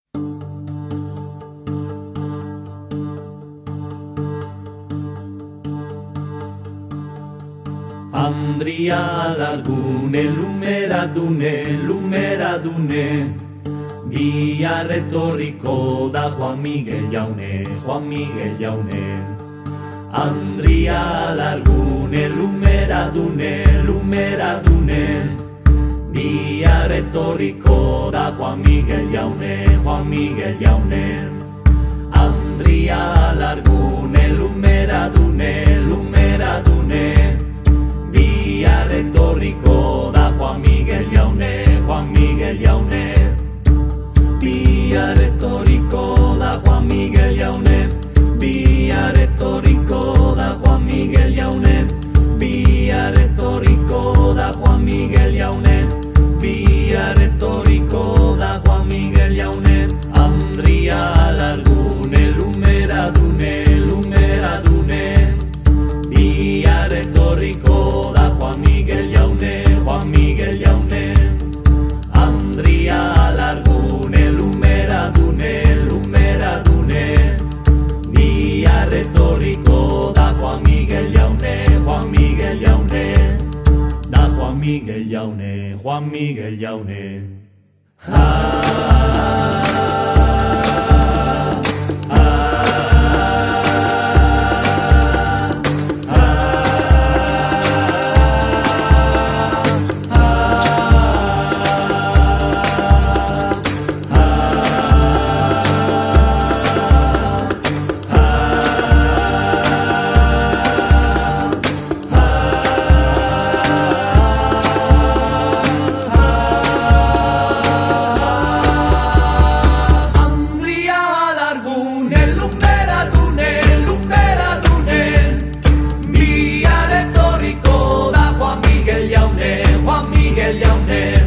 Andria Alargune, lumeradune, bihar etorriko da Juan Miguel Jaune. Andria Alargune, lumeradune, bihar etorriko da Juan Miguel Jaune. Andria Alargune, lumeradune, bihar etorriko da Juan Miguel Jaune. Bihar etorriko da Juan Miguel Jaune. Bihar etorriko da Juan Miguel Jaune. Bihar etorriko da Juan Miguel Jaune. Bihar etorriko da Juan Miguel Jaune. Andria Alargune, lumeradune, bihar etorriko da Juan Miguel Jaune. Andria Alargune, lumeradune, bihar etorriko da Juan Miguel Jaune. Da Juan Miguel Jaune. Juan Miguel Jaune.